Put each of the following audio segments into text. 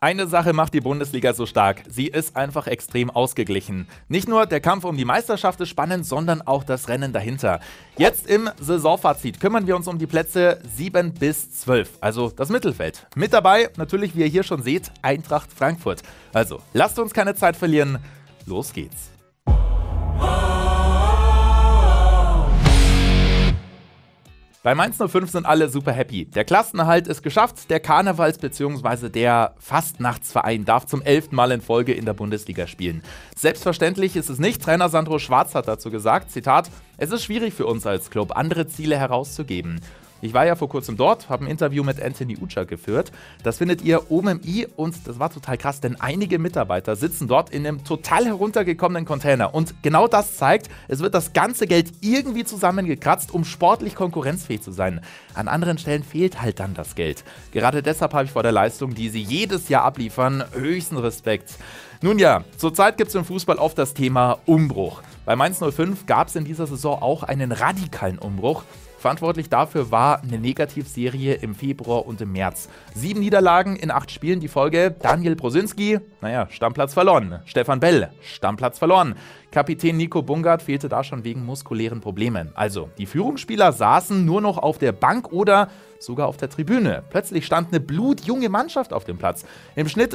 Eine Sache macht die Bundesliga so stark. Sie ist einfach extrem ausgeglichen. Nicht nur der Kampf um die Meisterschaft ist spannend, sondern auch das Rennen dahinter. Jetzt im Saisonfazit kümmern wir uns um die Plätze 7 bis 12, also das Mittelfeld. Mit dabei, natürlich, wie ihr hier schon seht, Eintracht Frankfurt. Also, lasst uns keine Zeit verlieren. Los geht's. Bei Mainz 05 sind alle super happy. Der Klassenerhalt ist geschafft, der Karnevals- bzw. der Fastnachtsverein darf zum 11. Mal in Folge in der Bundesliga spielen. Selbstverständlich ist es nicht. Trainer Sandro Schwarz hat dazu gesagt, Zitat, es ist schwierig für uns als Club, andere Ziele herauszugeben. Ich war ja vor kurzem dort, habe ein Interview mit Anthony Ucha geführt. Das findet ihr oben im i und das war total krass, denn einige Mitarbeiter sitzen dort in einem total heruntergekommenen Container. Und genau das zeigt, es wird das ganze Geld irgendwie zusammengekratzt, um sportlich konkurrenzfähig zu sein. An anderen Stellen fehlt halt dann das Geld. Gerade deshalb habe ich vor der Leistung, die sie jedes Jahr abliefern, höchsten Respekt. Nun ja, zurzeit gibt es im Fußball oft das Thema Umbruch. Bei Mainz 05 gab es in dieser Saison auch einen radikalen Umbruch. Verantwortlich dafür war eine Negativserie im Februar und im März. 7 Niederlagen in 8 Spielen, die Folge. Daniel Brosinski, Stammplatz verloren. Stefan Bell, Stammplatz verloren. Kapitän Nico Bungert fehlte da schon wegen muskulären Problemen. Also, die Führungsspieler saßen nur noch auf der Bank oder sogar auf der Tribüne. Plötzlich stand eine blutjunge Mannschaft auf dem Platz. Im Schnitt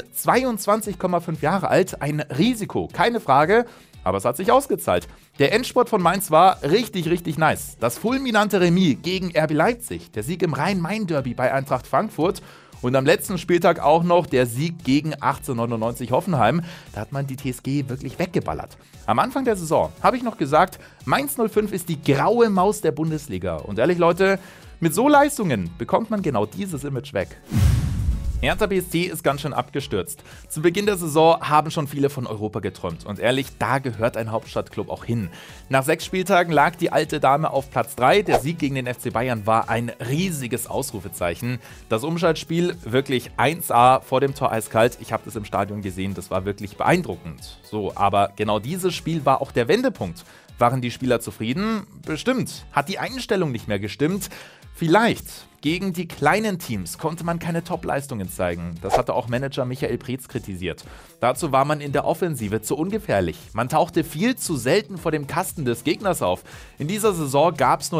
22,5 Jahre alt, ein Risiko, keine Frage. Aber es hat sich ausgezahlt. Der Endspurt von Mainz war richtig nice. Das fulminante Remis gegen RB Leipzig, der Sieg im Rhein-Main-Derby bei Eintracht Frankfurt und am letzten Spieltag auch noch der Sieg gegen 1899 Hoffenheim. Da hat man die TSG wirklich weggeballert. Am Anfang der Saison habe ich noch gesagt, Mainz 05 ist die graue Maus der Bundesliga. Und ehrlich Leute, mit so Leistungen bekommt man genau dieses Image weg. Hertha BSC ist ganz schön abgestürzt. Zu Beginn der Saison haben schon viele von Europa geträumt. Und ehrlich, da gehört ein Hauptstadtklub auch hin. Nach 6 Spieltagen lag die alte Dame auf Platz 3. Der Sieg gegen den FC Bayern war ein riesiges Ausrufezeichen. Das Umschaltspiel wirklich 1A vor dem Tor eiskalt. Ich habe das im Stadion gesehen, das war wirklich beeindruckend. So, aber genau dieses Spiel war auch der Wendepunkt. Waren die Spieler zufrieden? Bestimmt. Hat die Einstellung nicht mehr gestimmt? Vielleicht. Gegen die kleinen Teams konnte man keine Top-Leistungen zeigen. Das hatte auch Manager Michael Preetz kritisiert. Dazu war man in der Offensive zu ungefährlich. Man tauchte viel zu selten vor dem Kasten des Gegners auf. In dieser Saison gab es nur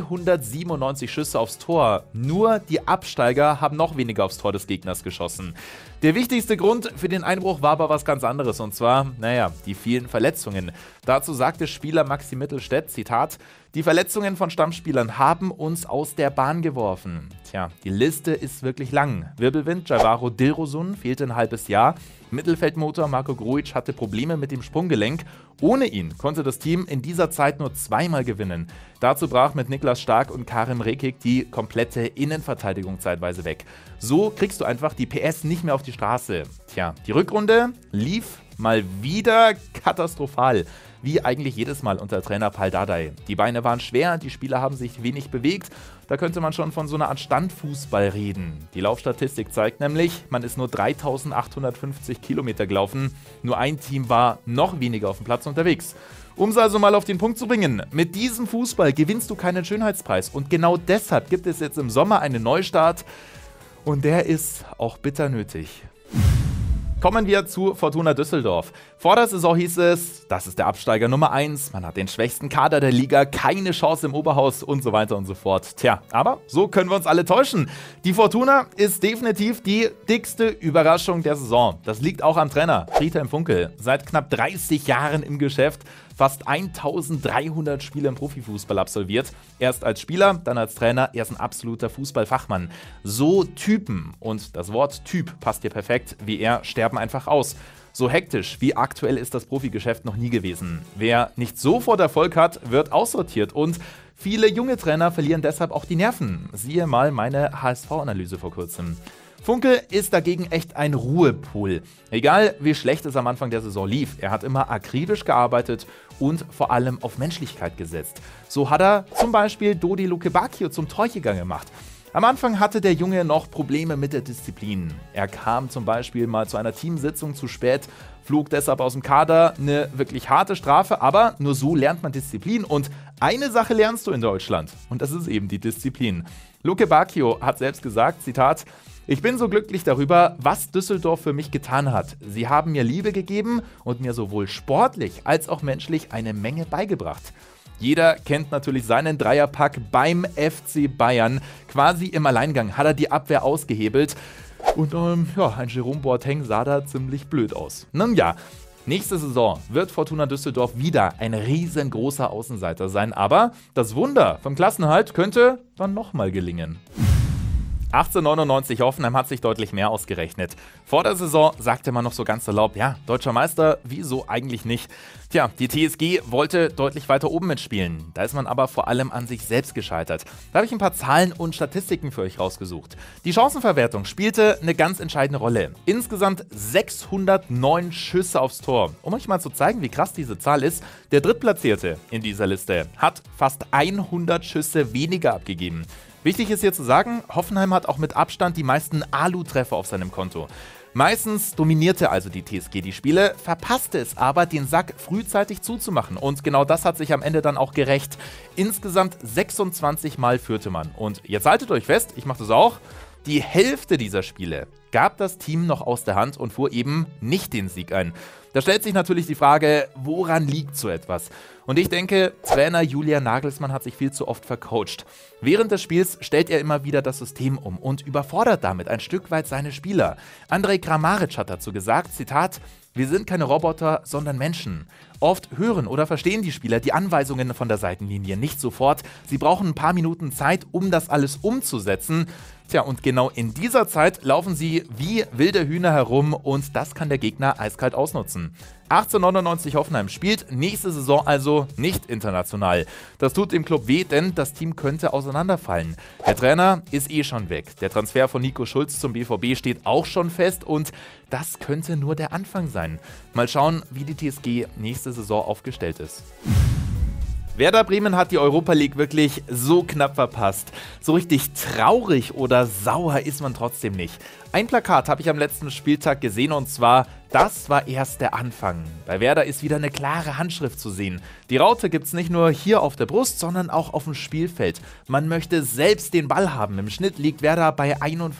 397 Schüsse aufs Tor. Nur die Absteiger haben noch weniger aufs Tor des Gegners geschossen. Der wichtigste Grund für den Einbruch war aber was ganz anderes. Und zwar, die vielen Verletzungen. Dazu sagte Spieler Maxi Mittelstädt, Zitat, die Verletzungen von Stammspielern haben uns aus der Bahn geworfen. Tja, die Liste ist wirklich lang. Wirbelwind Javaro Dilrosun fehlte ein halbes Jahr. Mittelfeldmotor Marco Grujic hatte Probleme mit dem Sprunggelenk. Ohne ihn konnte das Team in dieser Zeit nur 2-mal gewinnen. Dazu brach mit Niklas Stark und Karim Rekik die komplette Innenverteidigung zeitweise weg. So kriegst du einfach die PS nicht mehr auf die Straße. Tja, die Rückrunde lief mal wieder katastrophal. Wie eigentlich jedes Mal unter Trainer Pal Dardai. Die Beine waren schwer, die Spieler haben sich wenig bewegt. Da könnte man schon von so einer Art Standfußball reden. Die Laufstatistik zeigt nämlich, man ist nur 3.850 Kilometer gelaufen. Nur ein Team war noch weniger auf dem Platz unterwegs. Um es also mal auf den Punkt zu bringen, mit diesem Fußball gewinnst du keinen Schönheitspreis. Und genau deshalb gibt es jetzt im Sommer einen Neustart. Und der ist auch bitter nötig. Kommen wir zu Fortuna Düsseldorf. Vor der Saison hieß es, das ist der Absteiger Nummer 1, man hat den schwächsten Kader der Liga, keine Chance im Oberhaus und so weiter und so fort. Tja, aber so können wir uns alle täuschen. Die Fortuna ist definitiv die dickste Überraschung der Saison. Das liegt auch am Trainer, Friedhelm Funkel. Seit knapp 30 Jahren im Geschäft, fast 1300 Spiele im Profifußball absolviert. Erst als Spieler, dann als Trainer, er ist ein absoluter Fußballfachmann. So Typen, und das Wort Typ passt hier perfekt, wie er, sterben einfach aus. So hektisch wie aktuell ist das Profigeschäft noch nie gewesen. Wer nicht sofort Erfolg hat, wird aussortiert und viele junge Trainer verlieren deshalb auch die Nerven. Siehe mal meine HSV-Analyse vor kurzem. Funkel ist dagegen echt ein Ruhepol. Egal wie schlecht es am Anfang der Saison lief, er hat immer akribisch gearbeitet und vor allem auf Menschlichkeit gesetzt. So hat er zum Beispiel Dodi Lukebakio zum Torjäger gemacht. Am Anfang hatte der Junge noch Probleme mit der Disziplin. Er kam zum Beispiel mal zu einer Teamsitzung zu spät, flog deshalb aus dem Kader, eine wirklich harte Strafe, aber nur so lernt man Disziplin und eine Sache lernst du in Deutschland und das ist eben die Disziplin. Luke Bacchio hat selbst gesagt, Zitat, ich bin so glücklich darüber, was Düsseldorf für mich getan hat. Sie haben mir Liebe gegeben und mir sowohl sportlich als auch menschlich eine Menge beigebracht. Jeder kennt natürlich seinen Dreierpack beim FC Bayern. Quasi im Alleingang hat er die Abwehr ausgehebelt. Und ein Jerome Boateng sah da ziemlich blöd aus. Nun ja, nächste Saison wird Fortuna Düsseldorf wieder ein riesengroßer Außenseiter sein. Aber das Wunder vom Klassenerhalt könnte dann nochmal gelingen. 1899 Hoffenheim hat sich deutlich mehr ausgerechnet. Vor der Saison sagte man noch so ganz salopp, ja, deutscher Meister, wieso eigentlich nicht? Tja, die TSG wollte deutlich weiter oben mitspielen. Da ist man aber vor allem an sich selbst gescheitert. Da habe ich ein paar Zahlen und Statistiken für euch rausgesucht. Die Chancenverwertung spielte eine ganz entscheidende Rolle. Insgesamt 609 Schüsse aufs Tor. Um euch mal zu zeigen, wie krass diese Zahl ist, der Drittplatzierte in dieser Liste hat fast 100 Schüsse weniger abgegeben. Wichtig ist hier zu sagen, Hoffenheim hat auch mit Abstand die meisten Alu-Treffer auf seinem Konto. Meistens dominierte also die TSG die Spiele, verpasste es aber, den Sack frühzeitig zuzumachen. Und genau das hat sich am Ende dann auch gerecht. Insgesamt 26 Mal führte man. Und jetzt haltet euch fest, ich mache das auch, die Hälfte dieser Spiele gab das Team noch aus der Hand und fuhr eben nicht den Sieg ein. Da stellt sich natürlich die Frage, woran liegt so etwas? Und ich denke, Trainer Julian Nagelsmann hat sich viel zu oft vercoacht. Während des Spiels stellt er immer wieder das System um und überfordert damit ein Stück weit seine Spieler. Andrej Kramaric hat dazu gesagt, Zitat, wir sind keine Roboter, sondern Menschen. Oft hören oder verstehen die Spieler die Anweisungen von der Seitenlinie nicht sofort. Sie brauchen ein paar Minuten Zeit, um das alles umzusetzen. Tja, und genau in dieser Zeit laufen sie wie wilde Hühner herum und das kann der Gegner eiskalt ausnutzen. 1899 Hoffenheim spielt nächste Saison also nicht international. Das tut dem Club weh, denn das Team könnte auseinanderfallen. Der Trainer ist eh schon weg. Der Transfer von Nico Schulz zum BVB steht auch schon fest und das könnte nur der Anfang sein. Mal schauen, wie die TSG nächste Saison aufgestellt ist. Werder Bremen hat die Europa League wirklich so knapp verpasst. So richtig traurig oder sauer ist man trotzdem nicht. Ein Plakat habe ich am letzten Spieltag gesehen und zwar, das war erst der Anfang. Bei Werder ist wieder eine klare Handschrift zu sehen. Die Raute gibt es nicht nur hier auf der Brust, sondern auch auf dem Spielfeld. Man möchte selbst den Ball haben. Im Schnitt liegt Werder bei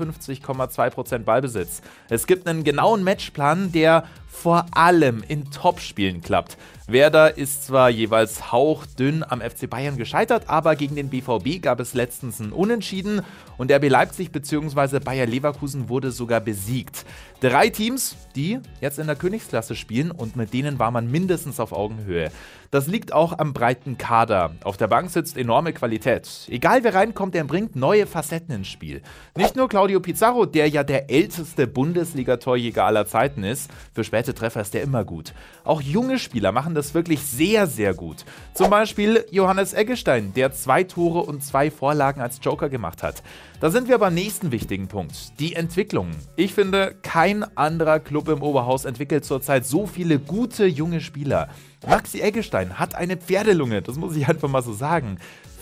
51,2% Ballbesitz. Es gibt einen genauen Matchplan, der vor allem in Topspielen klappt. Werder ist zwar jeweils hauchdünn am FC Bayern gescheitert, aber gegen den BVB gab es letztens ein Unentschieden und RB Leipzig bzw. Bayer Leverkusen wurde sogar besiegt. 3 Teams, die jetzt in der Königsklasse spielen und mit denen war man mindestens auf Augenhöhe. Das liegt auch am breiten Kader. Auf der Bank sitzt enorme Qualität. Egal wer reinkommt, er bringt neue Facetten ins Spiel. Nicht nur Claudio Pizarro, der ja der älteste Bundesliga-Torjäger aller Zeiten ist. Für späte Treffer ist er immer gut. Auch junge Spieler machen das wirklich sehr, sehr gut. Zum Beispiel Johannes Eggestein, der 2 Tore und 2 Vorlagen als Joker gemacht hat. Da sind wir beim nächsten wichtigen Punkt, die Entwicklung. Ich finde, kein anderer Club im Oberhaus entwickelt zurzeit so viele gute junge Spieler. Maxi Eggestein hat eine Pferdelunge, das muss ich einfach mal so sagen.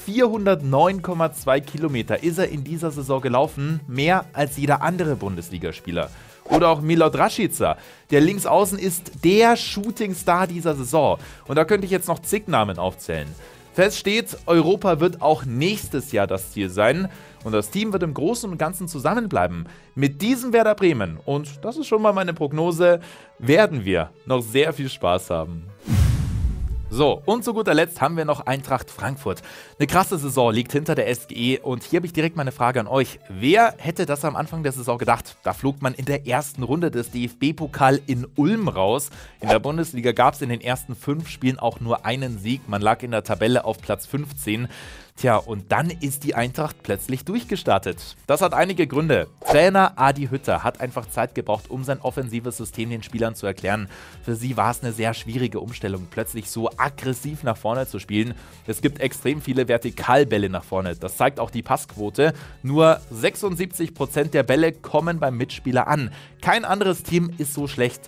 409,2 Kilometer ist er in dieser Saison gelaufen, mehr als jeder andere Bundesligaspieler. Oder auch Milot Rashica, der Linksaußen ist der Shootingstar dieser Saison. Und da könnte ich jetzt noch zig Namen aufzählen. Fest steht, Europa wird auch nächstes Jahr das Ziel sein und das Team wird im Großen und Ganzen zusammenbleiben. Mit diesem Werder Bremen, und das ist schon mal meine Prognose, werden wir noch sehr viel Spaß haben. So, und zu guter Letzt haben wir noch Eintracht Frankfurt. Eine krasse Saison liegt hinter der SGE und hier habe ich direkt mal eine Frage an euch. Wer hätte das am Anfang der Saison gedacht? Da flog man in der ersten Runde des DFB-Pokal in Ulm raus. In der Bundesliga gab es in den ersten 5 Spielen auch nur einen Sieg. Man lag in der Tabelle auf Platz 15. Tja, und dann ist die Eintracht plötzlich durchgestartet. Das hat einige Gründe. Trainer Adi Hütter hat einfach Zeit gebraucht, um sein offensives System den Spielern zu erklären. Für sie war es eine sehr schwierige Umstellung, plötzlich so aggressiv nach vorne zu spielen. Es gibt extrem viele Vertikalbälle nach vorne. Das zeigt auch die Passquote. Nur 76% der Bälle kommen beim Mitspieler an. Kein anderes Team ist so schlecht.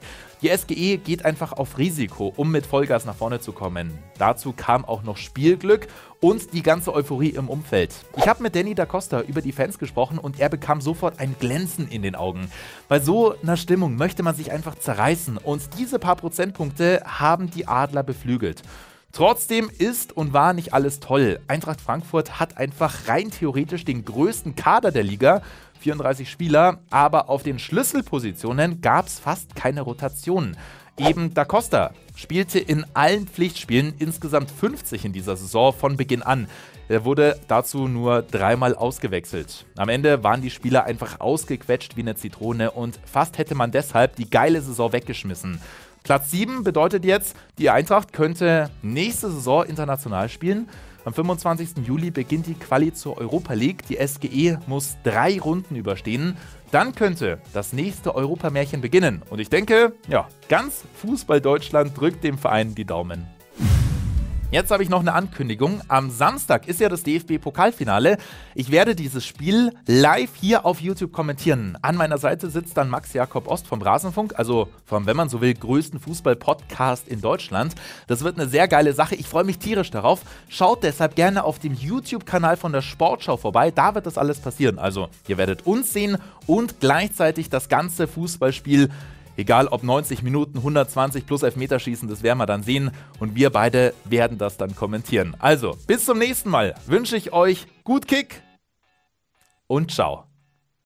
Die SGE geht einfach auf Risiko, um mit Vollgas nach vorne zu kommen. Dazu kam auch noch Spielglück und die ganze Euphorie im Umfeld. Ich habe mit Danny da Costa über die Fans gesprochen und er bekam sofort ein Glänzen in den Augen. Bei so einer Stimmung möchte man sich einfach zerreißen und diese paar Prozentpunkte haben die Adler beflügelt. Trotzdem ist und war nicht alles toll. Eintracht Frankfurt hat einfach rein theoretisch den größten Kader der Liga, 34 Spieler, aber auf den Schlüsselpositionen gab es fast keine Rotationen. Eben da Costa spielte in allen Pflichtspielen insgesamt 50 in dieser Saison von Beginn an. Er wurde dazu nur 3-mal ausgewechselt. Am Ende waren die Spieler einfach ausgequetscht wie eine Zitrone und fast hätte man deshalb die geile Saison weggeschmissen. Platz 7 bedeutet jetzt, die Eintracht könnte nächste Saison international spielen. Am 25. Juli beginnt die Quali zur Europa League. Die SGE muss 3 Runden überstehen. Dann könnte das nächste Europamärchen beginnen. Und ich denke, ja, ganz Fußball-Deutschland drückt dem Verein die Daumen. Jetzt habe ich noch eine Ankündigung. Am Samstag ist ja das DFB-Pokalfinale. Ich werde dieses Spiel live hier auf YouTube kommentieren. An meiner Seite sitzt dann Max Jakob Ost vom Rasenfunk, also vom, wenn man so will, größten Fußball-Podcast in Deutschland. Das wird eine sehr geile Sache. Ich freue mich tierisch darauf. Schaut deshalb gerne auf dem YouTube-Kanal von der Sportschau vorbei. Da wird das alles passieren. Also, ihr werdet uns sehen und gleichzeitig das ganze Fußballspiel. Egal ob 90 Minuten, 120 plus Elfmeterschießen, das werden wir dann sehen und wir beide werden das dann kommentieren. Also, bis zum nächsten Mal wünsche ich euch gut Kick und ciao.